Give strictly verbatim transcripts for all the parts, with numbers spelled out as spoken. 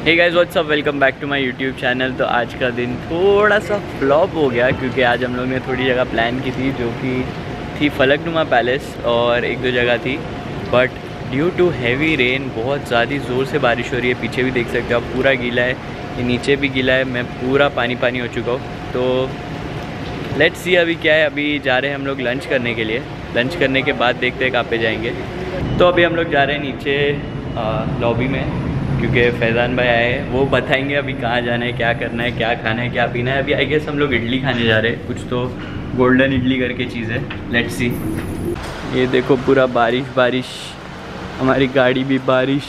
Hey guys what's up, welcome back to my YouTube channel. तो आज का दिन थोड़ा सा फ्लॉप हो गया क्योंकि आज हम लोग ने थोड़ी जगह प्लान की थी जो कि थी फलकनुमा पैलेस और एक दो जगह थी, but due to heavy rain बहुत ज़्यादा ज़ोर से बारिश हो रही है। पीछे भी देख सकते हो आप, पूरा गीला है, ये नीचे भी गीला है, मैं पूरा पानी पानी हो चुका हूँ। तो लेट्स सी अभी क्या है। अभी जा रहे हैं हम लोग लंच करने के लिए। लंच करने के बाद देखते हैं कहाँ पे जाएंगे। तो अभी हम लोग जा रहे हैं नीचे लॉबी में क्योंकि फैज़ान भाई आए हैं, वो बताएंगे अभी कहाँ जाना है, क्या करना है, क्या खाना है, क्या पीना है। अभी आई गेस हम लोग इडली खाने जा रहे हैं, कुछ तो गोल्डन इडली करके चीज़ है। Let's see. ये देखो पूरा बारिश बारिश, हमारी गाड़ी भी बारिश,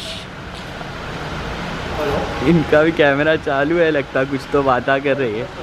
इनका भी कैमरा चालू है, लगता कुछ तो बातें कर रही है।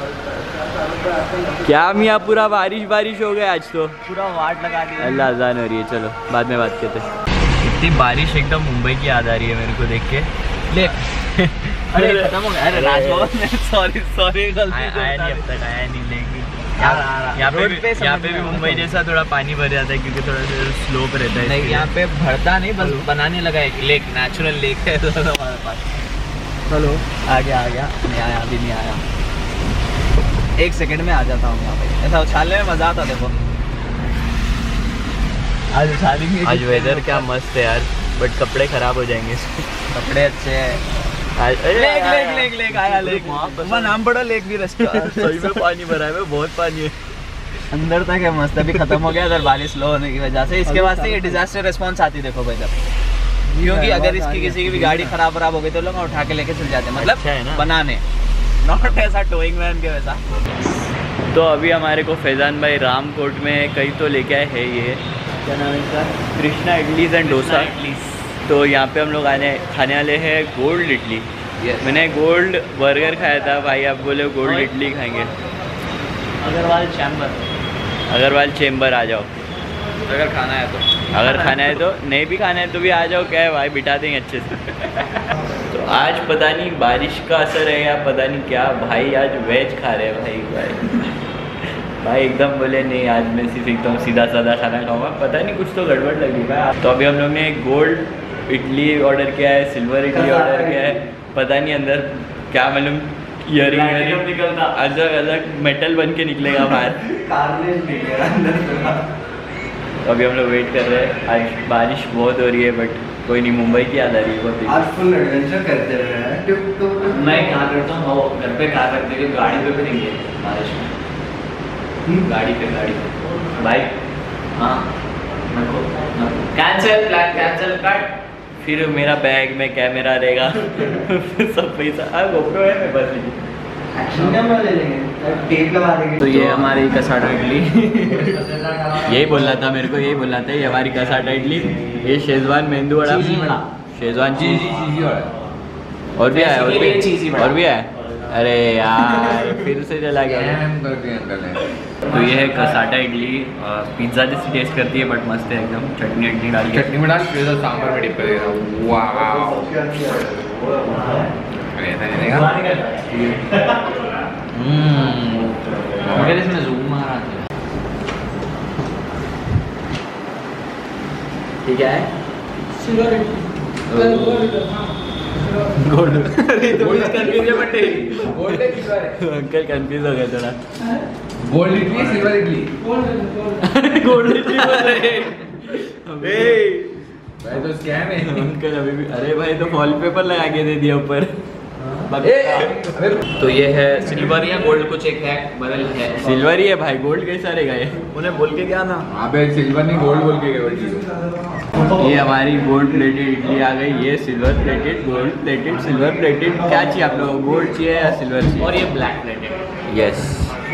क्या मियाँ पूरा बारिश बारिश हो गया आज तो, पूरा वाट लगा दिया। अल्लाह अज़ान हो रही है, चलो बाद में बात करते हैं। इतनी बारिश एकदम मुंबई की याद आ रही है मेरे को देख के। ले अरे खत्म हो गया। अरे राजभवन, सॉरी सॉरी गलती से आया नहीं, अब तक आया नहीं, लेकिन यहाँ पे भी यहाँ पे भी मुंबई जैसा थोड़ा पानी भर जाता है क्योंकि थोड़ा सा स्लोप रहता है। नहीं, यहाँ पे भरता नहीं, बस बनाने लगा एक लेक, नेचुरल लेक है हमारे पास। चलो आ गया आ गया, नहीं आया अभी नहीं आया, एक सेकंड में आ जाता हूँ यहाँ पे। ऐसा उछालने में मजा आता। देखो आज उछालेंगे। आज वेदर क्या मस्त है यार, बट कपड़े खराब हो जाएंगे। कपड़े अच्छे हैं। लेक लेक लेक लेक आया, लेक वहाँ नाम पड़ा लेक भी रेस्टोरेंट। सही में पानी भरा है, बहुत पानी है अंदर तक है। मस्त अभी खत्म हो गया, अगर बारिश स्लो होने की वजह से। इसके वास्ते ये डिजास्टर रिस्पॉन्स आती देखो भाई, क्योंकि अगर इसकी किसी की भी गाड़ी खराब खराब हो गई तो लोग उठा के लेके चल जाते हैं, मतलब है ना? बनाने, नॉट ऐसा टोइंग वैन के वैसा। तो अभी हमारे को फैज़ान भाई रामकोट में कहीं तो लेके आए है, ये क्या नाम है इसका, कृष्णा इडलीज एंड डोसा। तो यहाँ पे हम लोग आने खाने वाले हैं गोल्ड इडली। yes. मैंने गोल्ड बर्गर खाया था भाई, आप बोले गोल्ड इडली खाएंगे। अग्रवाल चैम्बर, अग्रवाल चैम्बर आ जाओ अगर खाना है तो। अगर खाना है तो, नहीं भी खाना है तो भी आ जाओ, क्या है भाई, बिठा देंगे अच्छे से। तो आज पता नहीं बारिश का असर है या पता नहीं क्या, भाई आज वेज खा रहे हैं भाई भाई भाई एकदम बोले नहीं आज मैं सिर्फ एकदम सीधा साधा खाना खाऊंगा, पता नहीं कुछ तो गड़बड़ लगी भाई। तो अभी हम लोग ने गोल्ड इडली ऑर्डर किया है, सिल्वर इडली ऑर्डर किया है, पता नहीं अंदर क्या मालूम ईयरिंग निकलता, अलग अलग मेटल बन के निकलेगा बाहर। तो अभी हम लोग वेट कर रहे हैं। आज बारिश बहुत हो रही है, बट कोई नहीं, मुंबई की याद आ रही है बहुत। आज फुल एडवेंचर करते हैं। मैं कहाँ करता हूँ, घर पे कहाँ करते हैं, गाड़ी पे भी नहीं है बारिश में। गाड़ी पे गाड़ी पे बाइक, हाँ कैंसिल प्लान, कैंसिल कट। फिर मेरा बैग में कैमरा रहेगा सब पैसा आ गोप्रो है, मैं बस एक्शन कैमरा ले लेंगे, टेप लगा देंगे। तो ये हमारी कसाटा इडली यही बोलना था मेरे को, यही बोलना था, ये हमारी कसाटा इडली। ये शेजवान मेंदू वड़ा, शेजवान चीज, और भी आया, और भी और भी आया। अरे यार फिर से चला गया। तो ये है कसाटा इडली, पिज्ज़ा जैसी टेस्ट करती है बट मस्त है एकदम। चटनी वटनी डाल के, चटनी में डाल के सांभर में डिप करेगा। वाह, ऐसा नहीं देगा। मगर इसमें ज़ूम मारा है। ठीक है गोल्ड अंकल कंफ्यूज हो गया थोड़ा। Gold idli, silver idli, gold idli भाई तो स्कैम है अंकल अभी भी। अरे भाई तो वॉलपेपर लगा के दे दिया ऊपर। तो ये है सिल्वर या गोल्ड, कुछ एक है बदल है। सिल्वर ही है भाई, गोल्ड कैसा रहेगा ये, उन्हें बोल के क्या ना। अबे सिल्वर नहीं गोल्ड बोल के गए। ये हमारी गोल्ड प्लेटेड इडली आ गई, ये silver plated, gold plated, silver plated. क्या चाहिए आप लोगों को, गोल्ड चाहिए या सिल्वर चाहिए? और ये ब्लैक प्लेटेड। यस,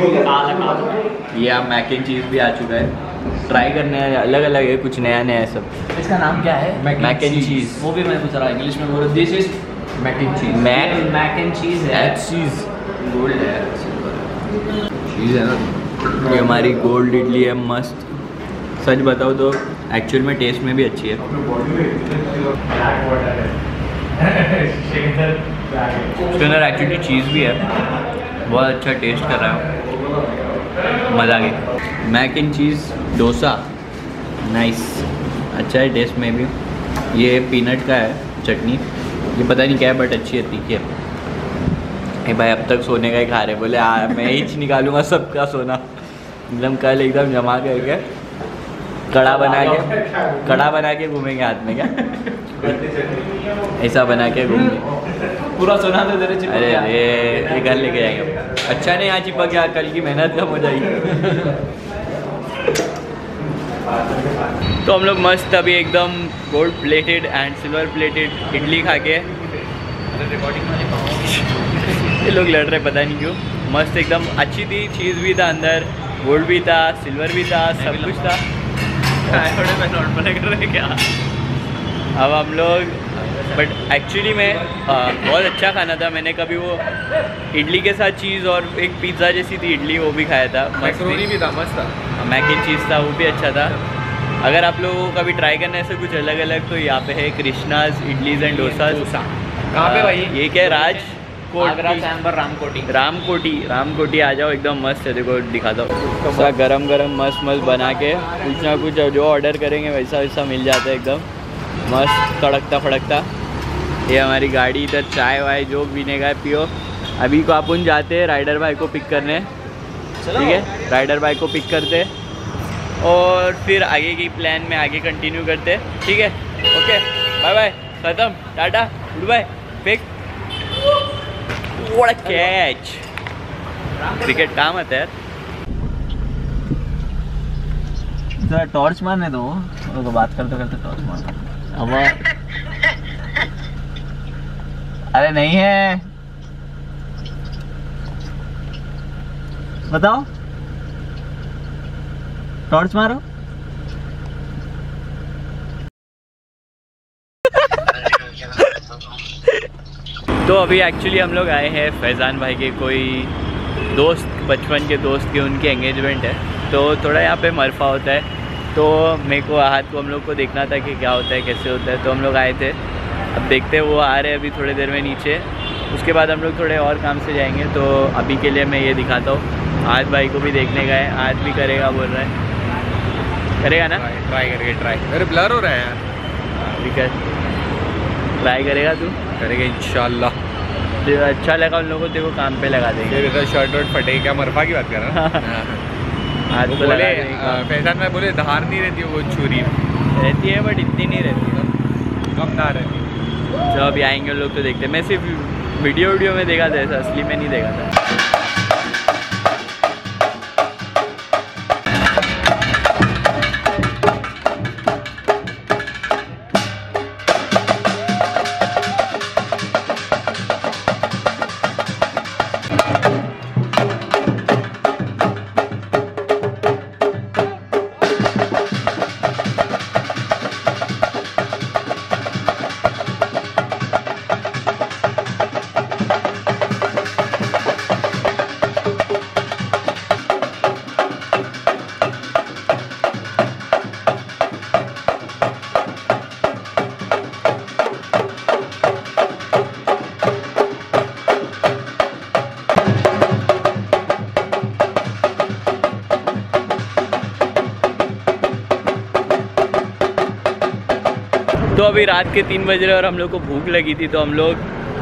ये आप मैक एंड चीज़ भी आ चुका है। ट्राई करने हैं, अलग अलग है, कुछ नया नया है सब। इसका नाम क्या है? Mac and cheese. वो भी मैं पूछ रहा, इंग्लिश में बोलो। This is mac and cheese. Mac mac and cheese है, चीज़ गोल्ड है, सिल्वर चीज है ना। ये हमारी गोल्ड इडली है, मस्त। सच बताओ तो एक्चुअल में टेस्ट में भी अच्छी है। उसके अंदर एक्चुअली चीज़ भी है, बहुत अच्छा टेस्ट कर रहा है, मज़ा आ गया। Mac and cheese dosa, nice, अच्छा है टेस्ट में भी। ये पीनट का है चटनी, ये पता नहीं क्या है बट अच्छी है, तीखी है। ए भाई अब तक सोने का ही खा रहे, बोले आ मैं ही निकालूंगा सबका सोना, एकदम कल एकदम जमा करके कड़ा बना के कड़ा बना के घूमेंगे हाथ में, क्या ऐसा बना के घूमेंगे पूरा सोना तो तेरे चिपक अरे गया। अरे ये घर लेके जाएंगे। अच्छा नहीं यहाँ चिपक गया, कल की मेहनत कम हो जाएगी। तो हम लोग मस्त अभी एकदम gold plated and silver plated idli खा के, ये लोग लड़ रहे पता नहीं क्यों, मस्त एकदम अच्छी थी, चीज़ भी था अंदर, गोल्ड भी था, सिल्वर भी था, सब कुछ था। थोड़े मैं नोट बने कर रहे क्या अब हम लोग, बट एक्चुअली में आ, बहुत अच्छा खाना था। मैंने कभी वो इडली के साथ चीज़ और एक पिज़्ज़ा जैसी थी इडली, वो भी खाया था, मैक्रोनी भी था, मस्त था, मैक एंड चीज़ था, वो भी अच्छा था। अगर आप लोगों को कभी ट्राई करना है ऐसे कुछ अलग अलग तो यहाँ पे है कृष्णाज इडलीज एंड डोसा। कहाँ पे भाई? ये क्या है, राज आगरा चैम्बर रामकोटी। रामकोटी रामकोटी आ जाओ, एकदम मस्त है, देखो दिखाता हूँ। तो गरम गरम मस्त मस्त बना के कुछ ना कुछ जो ऑर्डर करेंगे वैसा वैसा मिल जाता है, एकदम मस्त तड़कता फड़कता। ये हमारी गाड़ी, इधर चाय वाय जो पीने का है पियो। अभी को अपन जाते हैं राइडर भाई को पिक करने, ठीक है, राइडर भाई को पिक करते और फिर आगे की प्लान में आगे कंटिन्यू करते, ठीक है। ओके बाय बाय, ख़त्म, tata goodbye, pick what a catch. Cricket काम आता है यार। टॉर्च मारने दो, तो बात करते करते टॉर्च मारना। अब अरे नहीं है, बताओ, टॉर्च मारो। तो अभी एक्चुअली हम लोग आए हैं फैज़ान भाई के कोई दोस्त, बचपन के दोस्त के, उनकी एंगेजमेंट है, तो थोड़ा यहाँ पे मरफा होता है, तो मेरे को हाथ को हम लोग को देखना था कि क्या होता है कैसे होता है, तो हम लोग आए थे। अब देखते हैं, वो आ रहे हैं अभी थोड़ी देर में नीचे, उसके बाद हम लोग थोड़े और काम से जाएंगे। तो अभी के लिए मैं ये दिखाता हूँ, आज भाई को भी देखने का है, आज भी करेगा बोल रहा है, करेगा ना? ट्राई करके ट्राई, अरे ब्लर हो रहा है यार, ठीक है, ट्राई करेगा तू? करेगा इंशाल्लाह। तो अच्छा लगा उन लोगों को, देखो काम पे लगा देंगे। तेरे तो शर्ट वर्ट फटे, क्या मरफा की बात कर रहा है? हाथ वो तो बोले लगा देंगे काम। फैजान में बोले धार नहीं रहती वो छुरी रहती है बट इतनी नहीं रहती है, कम धार रहती। जो अभी आएंगे लोग तो देखते हैं। मैं सिर्फ वीडियो वीडियो में देखा था, ऐसा असली में नहीं देखा था। तो अभी रात के तीन बज रहे और हम लोग को भूख लगी थी, तो हम लोग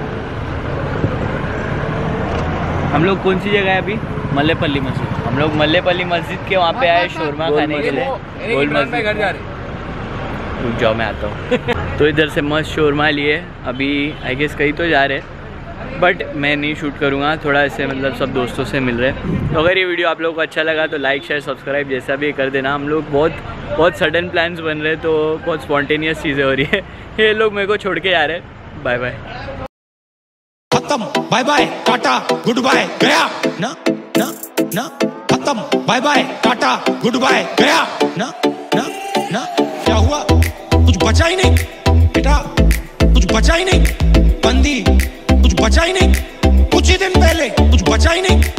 हम लोग कौन सी जगह है अभी? मल्लेपल्ली मस्जिद। हम लोग मल्लेपल्ली मस्जिद के वहाँ पे आए शोरमा खाने के लिए। गोल मस्जिद घर जा रहे, रुक जाओ मैं आता हूँ। तो इधर से मस्त शोरमा लिए, अभी आई गेस कहीं तो जा रहे, बट मैं नहीं शूट करूँगा, थोड़ा ऐसे मतलब सब दोस्तों से मिल रहे। तो अगर ये वीडियो आप लोगों को अच्छा लगा तो लाइक शेयर सब्सक्राइब जैसा भी कर देना। हम लोग बहुत बहुत सडन प्लान्स बन रहे, तो बहुत स्पॉन्टेनियस चीज़ें हो रही है। ये लोग मेरे को छोड़ के जा रहे हैं। बाय बाय, खत्म, bye bye, tata, goodbye, गया ना ना ना, खत्म, bye bye, tata, goodbye, गया ना ना ना। क्या हुआ? कुछ बचा ही नहीं बेटा, कुछ बचा ही नहीं, बंदी कुछ बचा ही नहीं, कुछ ही दिन पहले कुछ बचा ही नहीं।